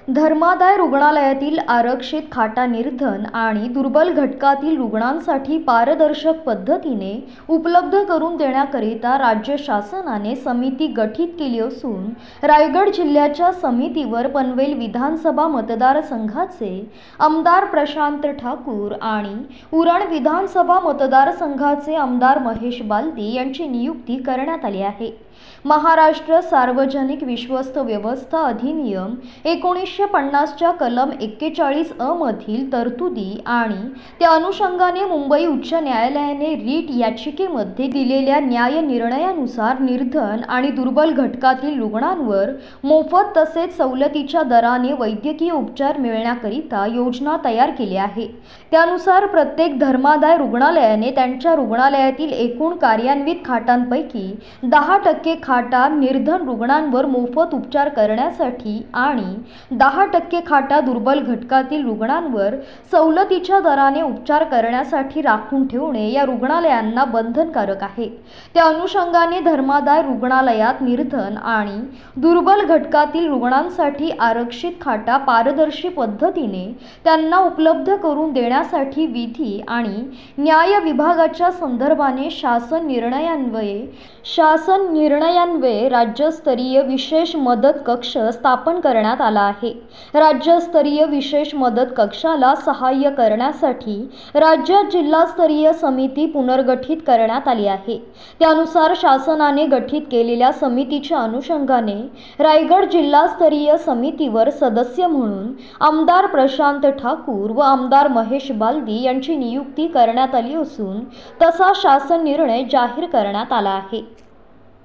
धर्मादाय रुग्णालयातील आरक्षित खाटा निर्धन आणि दुर्बल घटकातील रुग्णांसाठी पारदर्शक पद्धतीने उपलब्ध करून देण्याकरिता राज्य शासनाने समिती गठीत केली असून रायगड जिल्ह्याच्या समितीवर पनवेल विधानसभा मतदारसंघाचे आमदार प्रशांत ठाकूर आणि उरण विधानसभा मतदारसंघाचे आमदार महेश बालदी यांची नियुक्ती करण्यात आली आहे। महाराष्ट्र सार्वजनिक विश्वस्त व्यवस्था अधिनियम 1950च्या कलम 41(अ) मधील तरतुदी आणि त्या अनुषंगाने मुंबई उच्च न्यायालयाने रीट याचिकेमध्ये दिलेल्या न्याय निर्णयानुसार निर्धन आणि दुर्बल घटकातील रुग्णांवर मोफत तसेच सवलतीच्या दराने वैद्यकीय उपचार मिळण्याकरिता योजना तयार केली आहे। त्यानुसार प्रत्येक धर्मादाय रुग्णालयाने त्यांच्या रुग्णालयातील एकूण कार्यान्वित खाटांपैकी 10% खाटा निर्धन रुग्णांवर मोफत उपचार करण्यासाठी आणि 10% खाटा दुर्बल घटकातील रुग्णांवर सवलतीच्या दराने उपचार करण्यासाठी राखून ठेवणे या रुग्णालयांना बंधनकारक आहे। त्या अनुषंगाने धर्मादाय रुग्णालयात निर्धन आणि दुर्बल घटकातील रुग्णांसाठी आरक्षित खाटा पारदर्शी पद्धतीने त्यांना उपलब्ध करून देण्यासाठी विधी आणि न्याय विभागाच्या संदर्भाने शासन निर्णयान्वये राज्यस्तरीय विशेष मदत कक्ष स्थापन करण्यात आला आहे। राज्यस्तरीय विशेष मदत कक्षाला सहाय्य करण्यासाठी राज्यात जिल्हास्तरीय समिती पुनर्गठित करण्यात आली आहे। त्यानुसार शासनाने गठीत केलेल्या समितीच्या अनुषंगाने रायगड जिल्हास्तरीय समितीवर सदस्य म्हणून आमदार प्रशांत ठाकूर व आमदार महेश बालदी यांची नियुक्ती करण्यात आली असून तसा शासन निर्णय जाहीर करण्यात आला आहे।